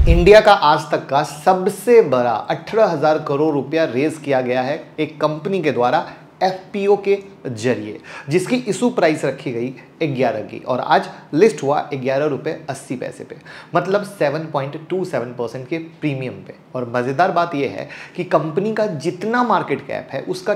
India का आज तक का सबसे बड़ा 18,000 करोड़ रुपया रेज किया गया है एक कंपनी के द्वारा एफपीओ के जरिए, जिसकी इशू प्राइस रखी गई 11 की और आज लिस्ट हुआ 11 रुपये 80 पैसे पे, मतलब 7.27% के प्रीमियम पे। और मज़ेदार बात यह है कि कंपनी का जितना मार्केट कैप है उसका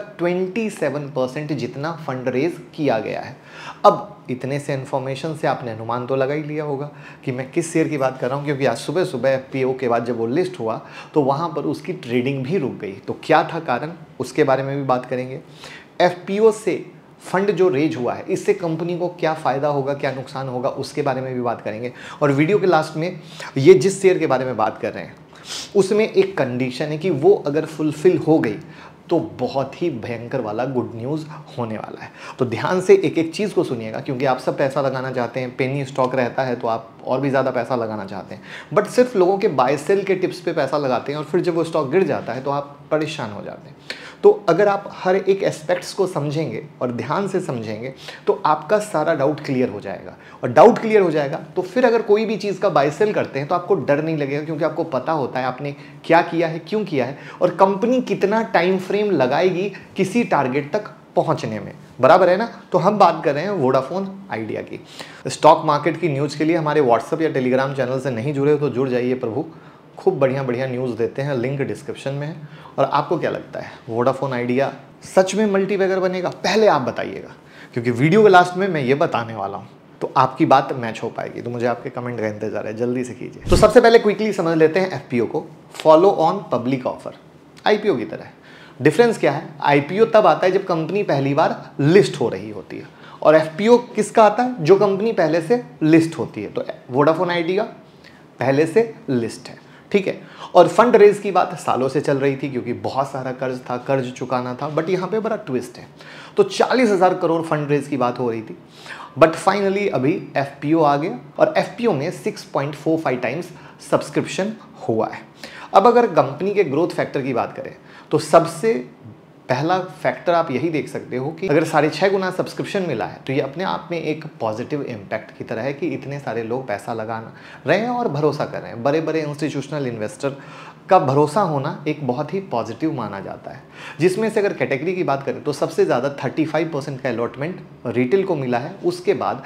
27% जितना फंड रेज किया गया है। अब इतने से इन्फॉर्मेशन से आपने अनुमान तो लगा ही लिया होगा कि मैं किस शेयर की बात कर रहा हूँ, क्योंकि आज सुबह सुबह एफपीओ के बाद जब वो लिस्ट हुआ तो वहाँ पर उसकी ट्रेडिंग भी रुक गई। तो क्या था कारण, उसके बारे में भी बात करेंगे। एफपीओ से फंड जो रेज हुआ है इससे कंपनी को क्या फ़ायदा होगा, क्या नुकसान होगा, उसके बारे में भी बात करेंगे। और वीडियो के लास्ट में ये जिस शेयर के बारे में बात कर रहे हैं उसमें एक कंडीशन है कि वो अगर फुलफिल हो गई तो बहुत ही भयंकर वाला गुड न्यूज़ होने वाला है। तो ध्यान से एक एक चीज़ को सुनिएगा, क्योंकि आप सब पैसा लगाना चाहते हैं, पेनी स्टॉक रहता है तो आप और भी ज़्यादा पैसा लगाना चाहते हैं, बट सिर्फ लोगों के बाय सेल के टिप्स पे पैसा लगाते हैं और फिर जब वो स्टॉक गिर जाता है तो आप परेशान हो जाते हैं। तो अगर आप हर एक एस्पेक्ट्स को समझेंगे और ध्यान से समझेंगे तो आपका सारा डाउट क्लियर हो जाएगा, और डाउट क्लियर हो जाएगा तो फिर अगर कोई भी चीज़ का बाय सेल करते हैं तो आपको डर नहीं लगेगा, क्योंकि आपको पता होता है आपने क्या किया है, क्यों किया है, और कंपनी कितना टाइम फ्रेम लगाएगी किसी टारगेट तक पहुंचने में। बराबर है ना। तो हम बात कर रहे हैं वोडाफोन आइडिया की। स्टॉक मार्केट की न्यूज़ के लिए हमारे व्हाट्सएप या टेलीग्राम चैनल से नहीं जुड़े हो तो जुड़ जाइए प्रभु, खूब बढ़िया बढ़िया न्यूज़ देते हैं, लिंक डिस्क्रिप्शन में है। और आपको क्या लगता है वोडाफोन आइडिया सच में मल्टीबैगर बनेगा, पहले आप बताइएगा, क्योंकि वीडियो के लास्ट में मैं ये बताने वाला हूँ तो आपकी बात मैच हो पाएगी। तो मुझे आपके कमेंट का इंतजार है, जल्दी से कीजिए। तो सबसे पहले क्विकली समझ लेते हैं एफपीओ को। Follow on public offer, IPO की तरह है। डिफरेंस क्या है, आईपीओ तब आता है जब कंपनी पहली बार लिस्ट हो रही होती है, और एफपीओ किसका आता है, जो कंपनी पहले से लिस्ट होती है। तो वोडाफोन आइडिया पहले से लिस्ट है, ठीक है। और फंड रेज की बात सालों से चल रही थी, क्योंकि बहुत सारा कर्ज था, कर्ज चुकाना था, बट यहाँ पे बड़ा ट्विस्ट है। तो 40,000 करोड़ फंड रेज की बात हो रही थी, बट फाइनली अभी एफपीओ आ गया और एफपीओ में 6.45 टाइम्स सब्सक्रिप्शन हुआ है। अब अगर कंपनी के ग्रोथ फैक्टर की बात करें तो सबसे पहला फैक्टर आप यही देख सकते हो कि अगर 6.5 गुना सब्सक्रिप्शन मिला है तो ये अपने आप में एक पॉजिटिव इम्पैक्ट की तरह है कि इतने सारे लोग पैसा लगा रहे हैं और भरोसा कर रहे हैं। बड़े बड़े इंस्टीट्यूशनल इन्वेस्टर का भरोसा होना एक बहुत ही पॉजिटिव माना जाता है। जिसमें से अगर कैटेगरी की बात करें तो सबसे ज़्यादा 35% का अलॉटमेंट रिटेल को मिला है, उसके बाद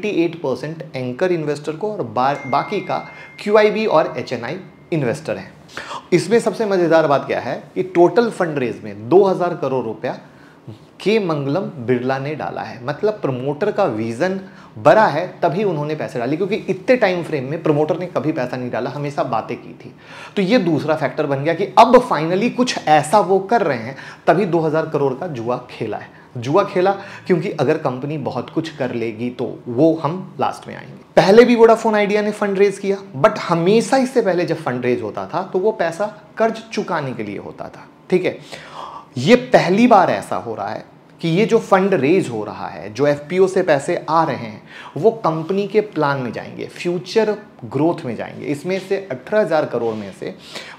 28% एंकर इन्वेस्टर को, और बाकी का QIB और HNI इन्वेस्टर है। इसमें सबसे मजेदार बात क्या है कि टोटल फंड रेज में 2,000 करोड़ रुपया के मंगलम बिरला ने डाला है। मतलब प्रमोटर का विजन बड़ा है तभी उन्होंने पैसे डाले, क्योंकि इतने टाइम फ्रेम में प्रमोटर ने कभी पैसा नहीं डाला, हमेशा बातें की थी। तो ये दूसरा फैक्टर बन गया कि अब फाइनली कुछ ऐसा वो कर रहे हैं, तभी 2,000 करोड़ का जुआ खेला है। जुआ खेला क्योंकि अगर कंपनी बहुत कुछ कर लेगी तो वो हम लास्ट में आएंगे। पहले भी वोडाफोन आइडिया ने फंड रेज किया, बट हमेशा इससे पहले जब फंड रेज होता था तो वो पैसा कर्ज चुकाने के लिए होता था, ठीक है। ये पहली बार ऐसा हो रहा है कि ये जो फंड रेज हो रहा है, जो एफपीओ से पैसे आ रहे हैं, वो कंपनी के प्लान में जाएंगे, फ्यूचर ग्रोथ में जाएंगे। इसमें से 18,000 करोड़ में से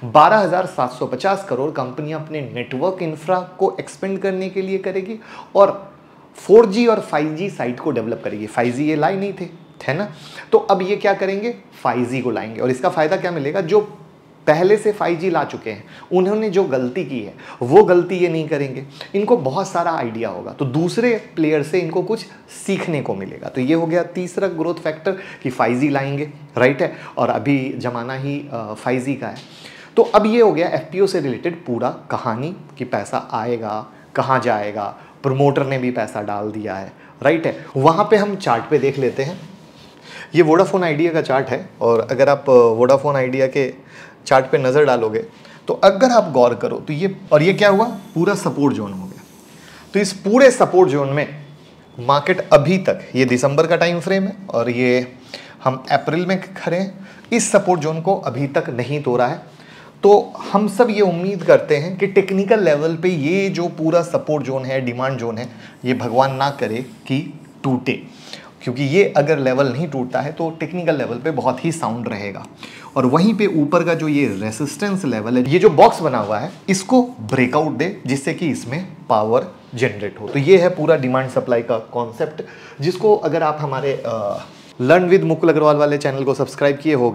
12,750 करोड़ कंपनी अपने नेटवर्क इंफ्रा को एक्सपेंड करने के लिए करेगी और 4G और 5G साइट को डेवलप करेगी। 5G ये लाए नहीं थे, है ना। तो अब ये क्या करेंगे, 5G को लाएंगे। और इसका फ़ायदा क्या मिलेगा, जो पहले से 5G ला चुके हैं उन्होंने जो गलती की है वो गलती ये नहीं करेंगे। इनको बहुत सारा आइडिया होगा, तो दूसरे प्लेयर से इनको कुछ सीखने को मिलेगा। तो ये हो गया तीसरा ग्रोथ फैक्टर कि 5G लाएंगे, राइट है। और अभी ज़माना ही 5G का है। तो अब ये हो गया एफपीओ से रिलेटेड पूरा कहानी कि पैसा आएगा, कहाँ जाएगा, प्रमोटर ने भी पैसा डाल दिया है, राइट है। वहाँ पर हम चार्ट पर देख लेते हैं। ये वोडाफोन आइडिया का चार्ट है, और अगर आप वोडाफोन आइडिया के चार्ट पे नज़र डालोगे तो अगर आप गौर करो तो ये क्या हुआ, पूरा सपोर्ट जोन हो गया। तो इस पूरे सपोर्ट जोन में मार्केट अभी तक, ये दिसंबर का टाइम फ्रेम है और ये हम अप्रैल में खड़े हैं, इस सपोर्ट जोन को अभी तक नहीं तोड़ा है। तो हम सब ये उम्मीद करते हैं कि टेक्निकल लेवल पे ये जो पूरा सपोर्ट जोन है, डिमांड जोन है, ये भगवान ना करे कि टूटे, क्योंकि ये अगर लेवल नहीं टूटता है तो टेक्निकल लेवल पे बहुत ही साउंड रहेगा। और वहीं पे ऊपर का जो ये रेसिस्टेंस लेवल है, ये जो बॉक्स बना हुआ है, इसको ब्रेकआउट दे जिससे कि इसमें पावर जनरेट हो। तो ये है पूरा डिमांड सप्लाई का कॉन्सेप्ट, जिसको अगर आप हमारे लर्न विद मुकुल अग्रवाल वाले चैनल को सब्सक्राइब किए होगे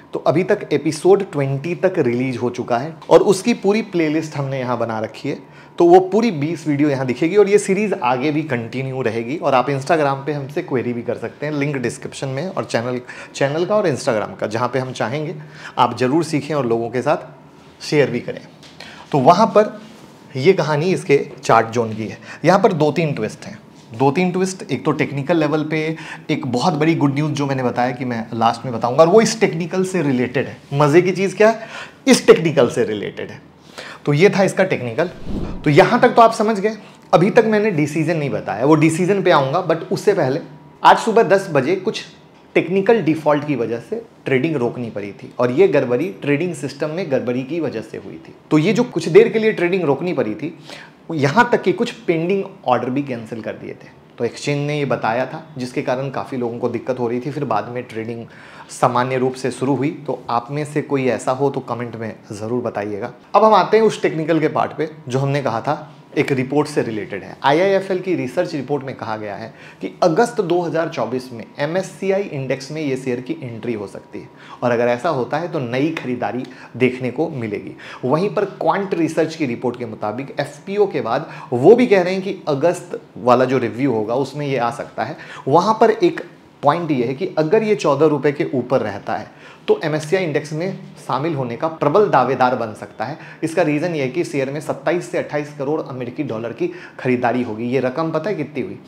तो अभी तक एपिसोड 20 तक रिलीज हो चुका है और उसकी पूरी प्लेलिस्ट हमने यहाँ बना रखी है। तो वो पूरी 20 वीडियो यहाँ दिखेगी और ये सीरीज़ आगे भी कंटिन्यू रहेगी। और आप इंस्टाग्राम पे हमसे क्वेरी भी कर सकते हैं, लिंक डिस्क्रिप्शन में, और चैनल का और इंस्टाग्राम का, जहाँ पे हम चाहेंगे आप ज़रूर सीखें और लोगों के साथ शेयर भी करें। तो वहाँ पर ये कहानी इसके चार्ट जोन की है। यहाँ पर 2-3 ट्विस्ट हैं, 2-3 ट्विस्ट। एक तो टेक्निकल लेवल पे एक बहुत बड़ी गुड न्यूज़ जो मैंने बताया कि मैं लास्ट में बताऊंगा, और वो इस टेक्निकल से रिलेटेड है। मज़े की चीज़ क्या है, इस टेक्निकल से रिलेटेड है। तो ये था इसका टेक्निकल। तो यहाँ तक तो आप समझ गए। अभी तक मैंने डिसीजन नहीं बताया, वो डिसीजन पे आऊँगा, बट उससे पहले आज सुबह 10 बजे कुछ टेक्निकल डिफॉल्ट की वजह से ट्रेडिंग रोकनी पड़ी थी, और ये गड़बड़ी ट्रेडिंग सिस्टम में गड़बड़ी की वजह से हुई थी। तो ये जो कुछ देर के लिए ट्रेडिंग रोकनी पड़ी थी, यहाँ तक कि कुछ पेंडिंग ऑर्डर भी कैंसिल कर दिए थे। तो एक्सचेंज ने ये बताया था, जिसके कारण काफ़ी लोगों को दिक्कत हो रही थी। फिर बाद में ट्रेडिंग सामान्य रूप से शुरू हुई। तो आप में से कोई ऐसा हो तो कमेंट में ज़रूर बताइएगा। अब हम आते हैं उस टेक्निकल के पार्ट पे जो हमने कहा था एक रिपोर्ट से रिलेटेड है। IIFL की रिसर्च रिपोर्ट में कहा गया है कि अगस्त 2024 में MSCI इंडेक्स में ये शेयर की एंट्री हो सकती है, और अगर ऐसा होता है तो नई खरीदारी देखने को मिलेगी। वहीं पर क्वांट रिसर्च की रिपोर्ट के मुताबिक FPO के बाद वो भी कह रहे हैं कि अगस्त वाला जो रिव्यू होगा उसमें ये आ सकता है। वहाँ पर एक पॉइंट ये है कि अगर ये 14 रुपये के ऊपर रहता है तो MSCI इंडेक्स में शामिल होने का प्रबल दावेदार बन सकता है। इसका रीज़न ये है कि शेयर में 27 से 28 करोड़ अमेरिकी डॉलर की खरीदारी होगी। ये रकम पता है कितनी हुई?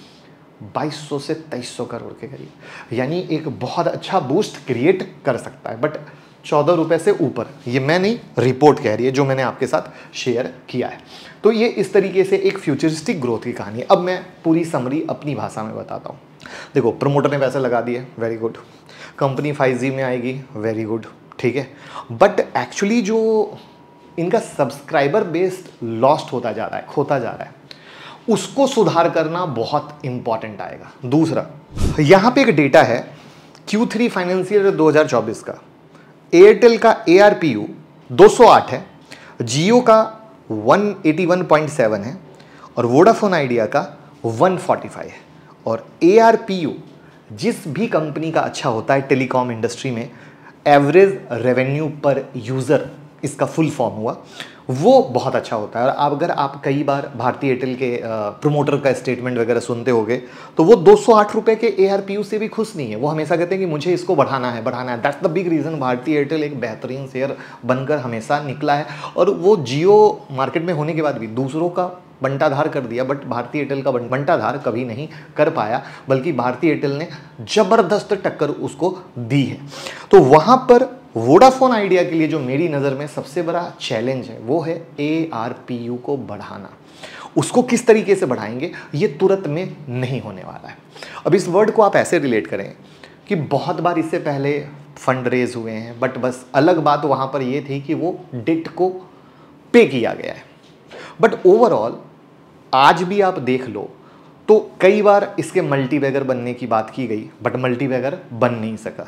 2200 से 2300 करोड़ के करीब, यानी एक बहुत अच्छा बूस्ट क्रिएट कर सकता है। बट 14 रुपये से ऊपर, ये मैं नहीं, रिपोर्ट कह रही है जो मैंने आपके साथ शेयर किया है। तो ये इस तरीके से एक फ्यूचरिस्टिक ग्रोथ की कहानी है। अब मैं पूरी समरी अपनी भाषा में बताता हूँ। देखो, प्रमोटर ने पैसे लगा दिए, वेरी गुड। कंपनी 5G में आएगी, वेरी गुड, ठीक है। बट एक्चुअली जो इनका सब्सक्राइबर बेस्ड लॉस्ट होता जा रहा है, खोता जा रहा है, उसको सुधार करना बहुत इंपॉर्टेंट आएगा। दूसरा, यहाँ पे एक डेटा है Q3 फाइनेंशियल 2024 का। एयरटेल का ARPU 208 है, जियो का 181.7 है, और वोडाफोन आइडिया का 145 है। और ARPU जिस भी कंपनी का अच्छा होता है टेलीकॉम इंडस्ट्री में, एवरेज रेवेन्यू पर यूज़र, इसका फुल फॉर्म हुआ, वो बहुत अच्छा होता है। और अगर आप कई बार भारतीय एयरटेल के प्रमोटर का स्टेटमेंट वगैरह सुनते होंगे, तो वो 208 रुपये के ARPU से भी खुश नहीं है। वो हमेशा कहते हैं कि मुझे इसको बढ़ाना है, बढ़ाना है। That's the big reason Bharti Airtel एक बेहतरीन शेयर बनकर हमेशा निकला है। और वो जियो मार्केट में होने के बाद भी दूसरों का बंटाधार कर दिया, बट भारतीय एयरटेल का बंटाधार कभी नहीं कर पाया, बल्कि भारतीय एयरटेल ने ज़बरदस्त टक्कर उसको दी है। तो वहाँ पर वोडाफोन आइडिया के लिए जो मेरी नज़र में सबसे बड़ा चैलेंज है वो है ARPU को बढ़ाना। उसको किस तरीके से बढ़ाएंगे, ये तुरंत में नहीं होने वाला है। अब इस वर्ड को आप ऐसे रिलेट करें कि बहुत बार इससे पहले फंड रेज हुए हैं, बट बस अलग बात वहाँ पर ये थी कि वो डेट को पे किया गया है। बट ओवरऑल आज भी आप देख लो तो कई बार इसके मल्टीबैगर बनने की बात की गई, बट मल्टीबैगर बन नहीं सका।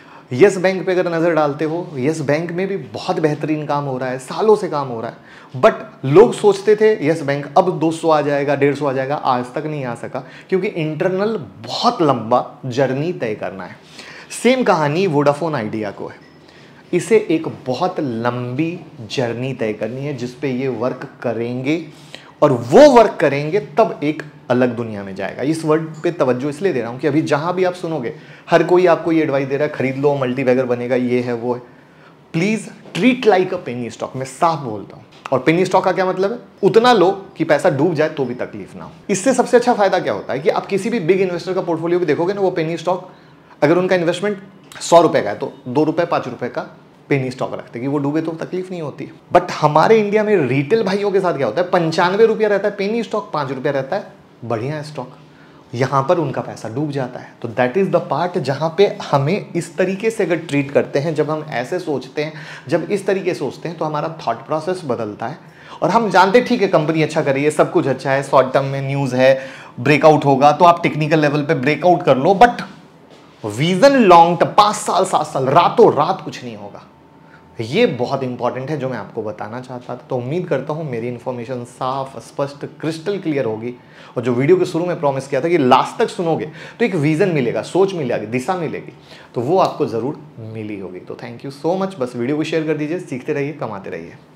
यस बैंक पे अगर नज़र डालते हो, यस बैंक में भी बहुत बेहतरीन काम हो रहा है, सालों से काम हो रहा है। बट लोग सोचते थे यस बैंक अब 200 आ जाएगा, 150 आ जाएगा, आज तक नहीं आ सका, क्योंकि इंटरनल बहुत लंबा जर्नी तय करना है। सेम कहानी वोडाफोन आइडिया को है। इसे एक बहुत लंबी जर्नी तय करनी है, जिस पे ये वर्क करेंगे, और वो वर्क करेंगे तब एक अलग दुनिया में जाएगा। इस वर्ड पे तवज्जो इसलिए दे रहा हूँ कि अभी जहाँ भी आप सुनोगे, हर कोई आपको ये एडवाइस दे रहा है खरीद लो, मल्टीबैगर बनेगा, ये है वो है। Please treat like a penny stock, मैं साफ बोलता हूँ। और पेनी स्टॉक का क्या मतलब है? उतना लो कि पैसा डूब जाए तो भी तकलीफ ना हो। इससे सबसे अच्छा फायदा क्या होता है कि आप किसी भी बिग इन्वेस्टर का पोर्टफोलियो भी देखोगे ना, वो पेनी स्टॉक, अगर उनका इन्वेस्टमेंट 100 रुपये का है तो 2 रुपये 5 रुपये का पेनी स्टॉक रखते कि वो डूबे तो तकलीफ नहीं होती। बट हमारे इंडिया में रिटेल भाइयों के साथ क्या होता है, 95 रुपया रहता है पेनी स्टॉक, 5 रुपया रहता है बढ़िया स्टॉक। यहाँ पर उनका पैसा डूब जाता है। तो दैट इज़ द पार्ट जहाँ पे हमें इस तरीके से अगर ट्रीट करते हैं, जब हम ऐसे सोचते हैं, जब इस तरीके से सोचते हैं, तो हमारा थॉट प्रोसेस बदलता है। और हम जानते हैं ठीक है कंपनी अच्छा कर रही है, सब कुछ अच्छा है, शॉर्ट टर्म में न्यूज़ है, ब्रेकआउट होगा, तो आप टेक्निकल लेवल पे ब्रेकआउट कर लो, बट विजन लॉन्ग टर्म 5 साल 7 साल, रातों रात कुछ नहीं होगा। ये बहुत इंपॉर्टेंट है जो मैं आपको बताना चाहता था। तो उम्मीद करता हूँ मेरी इन्फॉर्मेशन साफ, स्पष्ट, क्रिस्टल क्लियर होगी, और जो वीडियो के शुरू में प्रॉमिस किया था कि लास्ट तक सुनोगे तो एक विजन मिलेगा, सोच मिलेगी, दिशा मिलेगी, तो वो आपको ज़रूर मिली होगी। तो थैंक यू सो मच। बस वीडियो को शेयर कर दीजिए, सीखते रहिए, कमाते रहिए।